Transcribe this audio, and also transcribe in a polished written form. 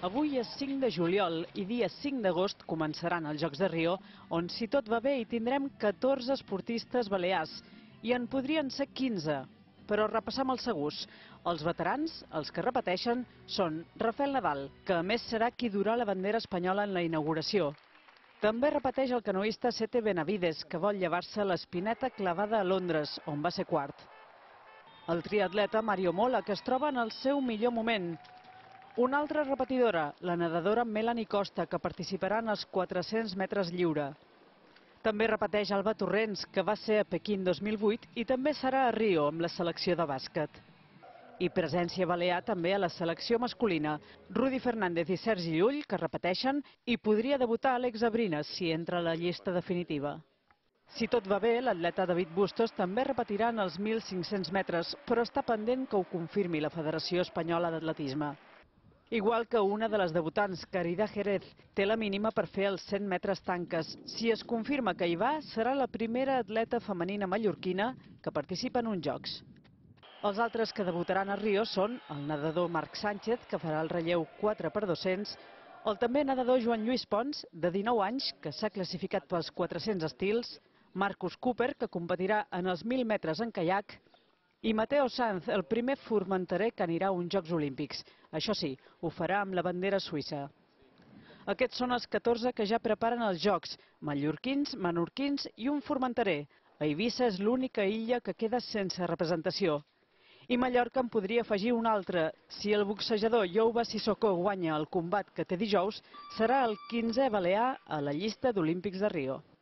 Avui és 5 de juliol i dia 5 d'agost començaran els Jocs de Rio, on, si tot va bé, hi tindrem 14 esportistes balears i en podrien ser 15. Però repassam els segurs. Els veterans, els que repeteixen, són Rafael Nadal, que a més serà qui durà la bandera espanyola en la inauguració. També repeteix el canoista Sete Benavides, que vol llevar-se l'espineta clavada a Londres, on va ser quart. El triatleta Mario Mola, que es troba en el seu millor moment. Una altra repetidora, la nedadora Melanie Costa, que participarà en els 400 metres lliure. També repeteix Alba Torrents, que va ser a Pequín 2008 i també serà a Rio amb la selecció de bàsquet. I presència balear també a la selecció masculina. Rudi Fernández i Sergi Llull, que repeteixen, i podria debutar Àlex Abrines si entra a la llista definitiva. Si tot va bé, l'atleta David Bustos també repetirà en els 1.500 metres, però està pendent que ho confirmi la Federació Espanyola d'Atletisme. Igual que una de les debutants, Caridad Jerez, té la mínima per fer els 100 metres tanques. Si es confirma que hi va, serà la primera atleta femenina mallorquina que participa en uns Jocs. Els altres que debutaran a Rio són el nedador Marc Sánchez, que farà el relleu 4x200, el també nedador Joan Lluís Pons, de 19 anys, que s'ha classificat pels 400 estils, Marcus Cooper, que competirà en els 1.000 metres en caiac, i Mateo Sanz, el primer formenterer que anirà a uns Jocs Olímpics. Això sí, ho farà amb la bandera suïssa. Aquests són els 14 que ja preparen els Jocs, mallorquins, menorquins i un formenterer. A Eivissa és l'única illa que queda sense representació. I Mallorca en podria afegir un altre. Si el boxejador Youba Sissoko guanya el combat que té dijous, serà el 15è balear a la llista d'Olímpics de Rio.